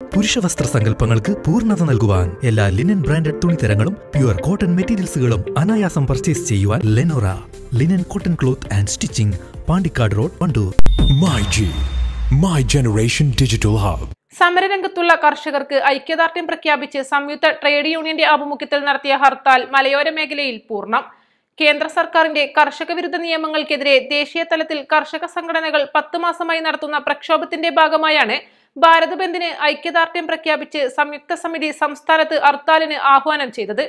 പുരുഷ വസ്ത്ര സങ്കല്പങ്ങൾക്ക് പൂർണ്ണത നൽകുവാൻ എല്ലാ ലിനൻ ബ്രാൻഡഡ് തുണിത്തരങ്ങളും പ്യുവർ കോട്ടൺ മെറ്റീരിയൽസുകളും അനായാസം പർച്ചേസ് ചെയ്യുവാൻ Lenora linen cotton cloth and stitching, Pandikkad road, Wandoor. My Generation Digital Hub. സമരരംഗത്തുള്ള കർഷകർക്ക് ഐക്യദാർഢ്യം പ്രഖ്യാപിച്ച് സംയുക്ത ട്രേഡ് യൂണിയന്റെ ആഭിമുഖ്യത്തിൽ നടത്തിയ ഹർത്താൽ മലയോര മേഖലയിൽ പൂർണ്ണം. കേന്ദ്ര സർക്കാരിന്റെ കർഷക വിരുദ്ധ നിയമങ്ങൾക്കെതിരെ ദേശീയ തലത്തിൽ കർഷക സംഘടനകൾ 10 മാസമായി നടത്തുന്ന പ്രക്ഷോഭത്തിന്റെ ഭാഗമായാണ് ഭാരത് ബന്ദിന് ഐക്യദാർഢ്യം പ്രഖ്യാപിച്ച് സംയുക്ത സമിതി സംസ്ഥാനത്ത് ഹർത്താലിന് ആഹ്വാനം ചെയ്തത്.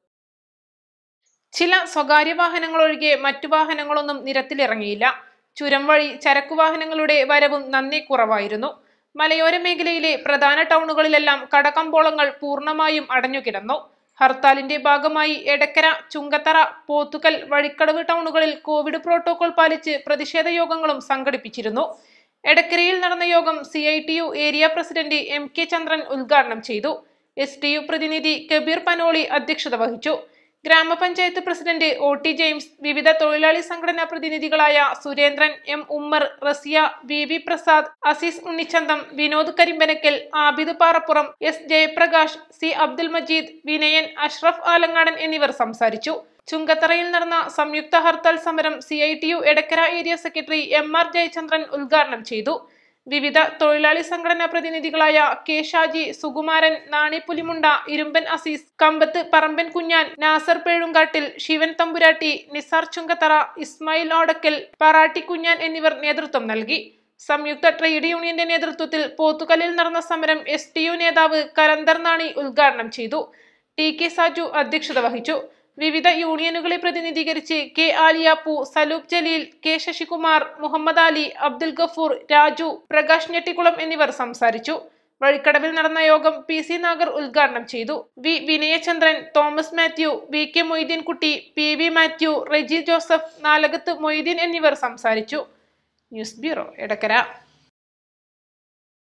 ചില സ്വകാര്യ വാഹനങ്ങൾ ഒഴികെ മറ്റു വാഹനങ്ങളൊന്നും നിരത്തിലിറങ്ങിയില്ല. ചുരം വഴി ചരക്കുവാഹനങ്ങളുടെ വരവും നന്നേ കുറവായിരുന്നു. മലയോര മേഖലയിലെ പ്രധാന ടൗണുകളിലെല്ലാം കടകമ്പോളങ്ങൾ പൂർണ്ണമായും അടഞ്ഞുകിടന്നു. ഹർത്താലിന്റെ ഭാഗമായി എടക്കര, ചുങ്കത്തറ, പോത്തുകൽ, വഴിക്കടവ് ടൗണുകളിൽ കോവിഡ് പ്രോട്ടോകോൾ പാലിച്ച് പ്രതിഷേധ യോഗങ്ങളും സംഘടിപ്പിച്ചിരുന്നു. എടക്കരയിൽ നടന്ന യോഗം CITU area president MK Chandran ഉദ്ഘാടനം ചെയ്തു. STU പ്രതിനിധി കബീർ പനോളി അധ്യക്ഷത വഹിച്ചു. ഗ്രാമപഞ്ചായത്ത് പ്രസിഡന്റ് OT ജെയിംസ്, വിവിധ തൊഴിലാളി സംഘടനാ പ്രതിനിധികളായ സുരേന്ദ്രൻ, M ഉമ്മർ, റസിയ, VV പ്രസാദ്, അസീസ് ഉണ്ണിച്ചന്തം, വിനോദ് കരിമ്പനക്കൽ, ആബിദ് പാറപ്പുറം, S ജയപ്രകാശ്, C അബ്ദുൽ മജീദ്, വിനയൻ, അഷ്റഫ് ആലങ്ങാടൻ എന്നിവർ സംസാരിച്ചു. ചുങ്കത്തറയിൽ നടന്ന സംയുക്ത ഹർത്താൽ സമരം CITU Edakkara area secretary MR Jayachandran ഉദ്ഘാടനം ചെയ്തു. വിവിധ തൊഴിലാളി സംഘടനാ പ്രതിനിധികളായ K ഷാജി, സുകുമാരൻ, നാണി പുലിമുണ്ട, ഇരുമ്പൻ അസീസ്, കമ്പത്ത് പറമ്പൻ കുഞ്ഞാൻ, നാസർ പേഴുങ്കാട്ടിൽ, ശിവൻ തമ്പുരാട്ടി, നിസാർ ചുങ്കത്തറ, ഇസ്മായിൽ ഓടക്കൽ, പറാട്ടി കുഞ്ഞാൻ എന്നിവർ നേതൃത്വം നൽകി. സംയുക്ത ട്രേഡ് യൂണിയന്റെ നേതൃത്വത്തിൽ പോത്തുകലിൽ നടന്ന സമരം STU നേതാവ് കലന്തർ നാണി ഉദ്ഘാടനം ചെയ്തു. TK സാജു അധ്യക്ഷത വഹിച്ചു. വിവിധ യൂണിയനുകളെ പ്രതിനിധീകരിച്ച് K ആലിയാപ്പു, സലൂബ് ജലീൽ, K ശശികുമാർ, മുഹമ്മദ് അലി, അബ്ദുൽ ഗഫൂർ, രാജു, പ്രകാശ് ഞെട്ടിക്കുളം എന്നിവർ സംസാരിച്ചു. വഴിക്കടവിൽ നടന്ന യോഗം PC നാഗർ ഉദ്ഘാടനം ചെയ്തു. V Vinayachandran, Thomas Mathew, VK Moideenkutty, PV Mathew, Reji Joseph, Nalakath Moideen എന്നിവർ സംസാരിച്ചു. News bureau, Edakkara.